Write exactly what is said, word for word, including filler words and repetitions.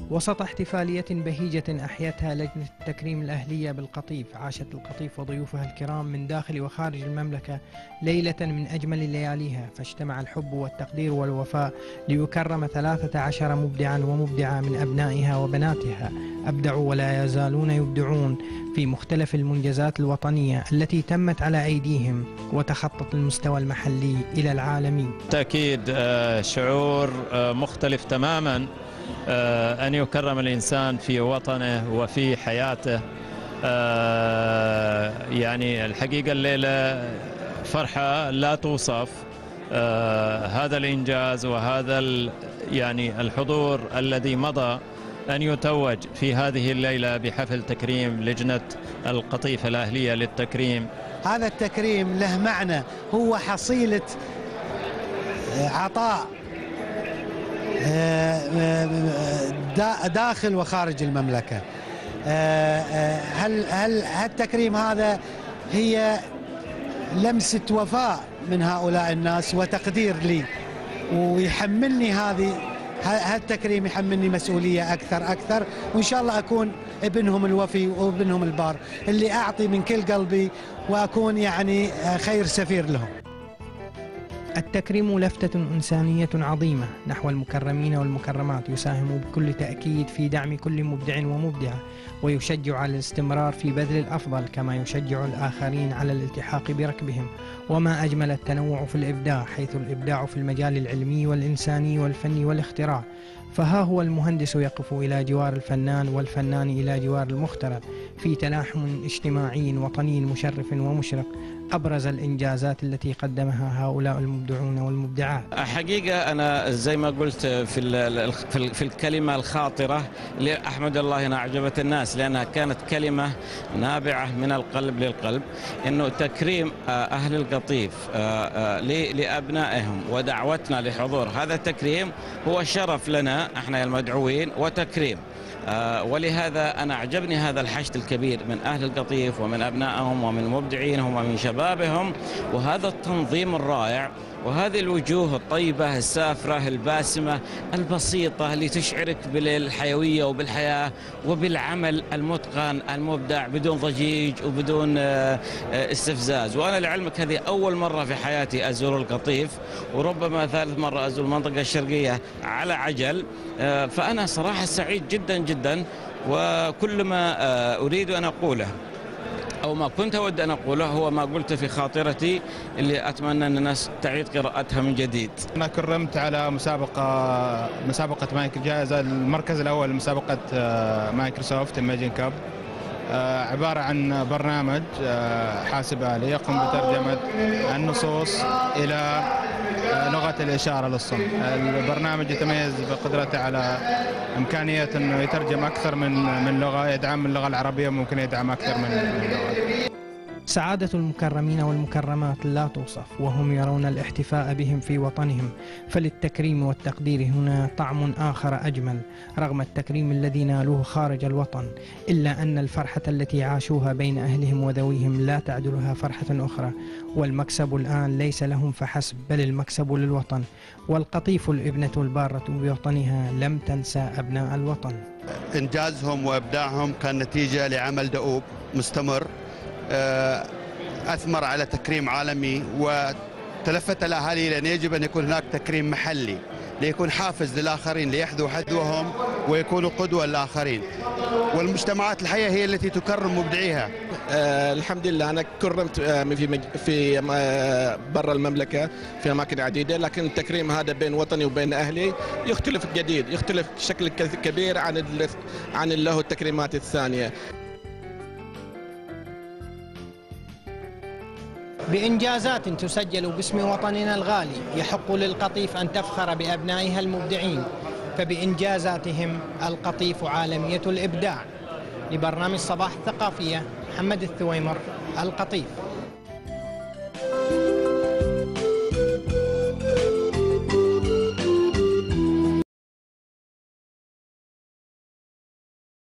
وسط احتفالية بهيجة أحيتها لجنة التكريم الأهلية بالقطيف، عاشت القطيف وضيوفها الكرام من داخل وخارج المملكة ليلة من أجمل لياليها، فاجتمع الحب والتقدير والوفاء ليكرم ثلاثة عشر مبدعا ومبدعة من أبنائها وبناتها أبدعوا ولا يزالون يبدعون في مختلف المنجزات الوطنية التي تمت على أيديهم وتخطت المستوى المحلي إلى العالمي. تأكيد شعور مختلف تماما أن يكرم الإنسان في وطنه وفي حياته. يعني الحقيقة الليلة فرحة لا توصف. هذا الإنجاز وهذا يعني الحضور الذي مضى أن يتوج في هذه الليلة بحفل تكريم لجنة القطيف الأهلية للتكريم. هذا التكريم له معنى، هو حصيلة عطاء داخل وخارج المملكة. هل هل هالتكريم هذا هي لمسة وفاء من هؤلاء الناس وتقدير لي، ويحملني هذه هالتكريم يحملني مسؤولية أكثر أكثر، وإن شاء الله أكون ابنهم الوفي وابنهم البار اللي أعطي من كل قلبي وأكون يعني خير سفير لهم. التكريم لفتة إنسانية عظيمة نحو المكرمين والمكرمات، يساهم بكل تأكيد في دعم كل مبدع ومبدعة، ويشجع على الاستمرار في بذل الأفضل كما يشجع الآخرين على الالتحاق بركبهم. وما أجمل التنوع في الإبداع، حيث الإبداع في المجال العلمي والإنساني والفني والاختراع، فها هو المهندس يقف إلى جوار الفنان والفنان إلى جوار المخترع في تلاحم اجتماعي وطني مشرف ومشرق، أبرز الإنجازات التي قدمها هؤلاء المبدعون والمبدعات. حقيقة أنا زي ما قلت في في الكلمة الخاطرة لأحمد الله أنها أعجبت الناس، لأنها كانت كلمة نابعة من القلب للقلب، إنه تكريم أهل القطيف لأبنائهم ودعوتنا لحضور هذا التكريم هو شرف لنا احنا المدعوين وتكريم. آه ولهذا أنا أعجبني هذا الحشد الكبير من أهل القطيف ومن أبنائهم ومن مبدعينهم ومن شبابهم، وهذا التنظيم الرائع وهذه الوجوه الطيبة السافرة الباسمة البسيطة اللي تشعرك بالحيوية وبالحياة وبالعمل المتقن المبدع بدون ضجيج وبدون استفزاز. وأنا لعلمك هذه أول مرة في حياتي أزور القطيف، وربما ثالث مرة أزور المنطقة الشرقية على عجل، فأنا صراحة سعيد جدا جدا. وكل ما أريد أن أقوله أو ما كنت أود أن أقوله هو ما قلت في خاطرتي اللي أتمنى أن الناس تعيد قراءتها من جديد. أنا كرمت على مسابقة مسابقة مايكل جائزة المركز الأول لمسابقة مايكروسوفت إيميجين كاب، عبارة عن برنامج حاسب آلي يقوم بترجمة النصوص إلى لغة الإشارة للصم. البرنامج يتميز بقدرته على إمكانية أنه يترجم أكثر من من لغة، يدعم اللغة العربية ممكن يدعم أكثر من لغة. سعادة المكرمين والمكرمات لا توصف، وهم يرون الاحتفاء بهم في وطنهم، فللتكريم والتقدير هنا طعم آخر أجمل رغم التكريم الذي نالوه خارج الوطن، إلا أن الفرحة التي عاشوها بين أهلهم وذويهم لا تعدلها فرحة أخرى، والمكسب الآن ليس لهم فحسب بل المكسب للوطن، والقطيف الابنة البارة بوطنها لم تنسى أبناء الوطن. إنجازهم وإبداعهم كان نتيجة لعمل دؤوب مستمر أثمر على تكريم عالمي، وتلفت الأهالي لأن يجب أن يكون هناك تكريم محلي ليكون حافز للآخرين ليحذوا حذوهم ويكونوا قدوة للآخرين، والمجتمعات الحية هي التي تكرم مبدعيها. آه الحمد لله أنا كرمت في مج... في برا المملكة في أماكن عديدة، لكن التكريم هذا بين وطني وبين أهلي يختلف جديد، يختلف بشكل كبير عن ال... عن له التكريمات الثانية. بإنجازات تسجل باسم وطننا الغالي يحق للقطيف أن تفخر بأبنائها المبدعين، فبإنجازاتهم القطيف عالمية الإبداع. لبرنامج صباح الثقافية محمد الثويمر، القطيف.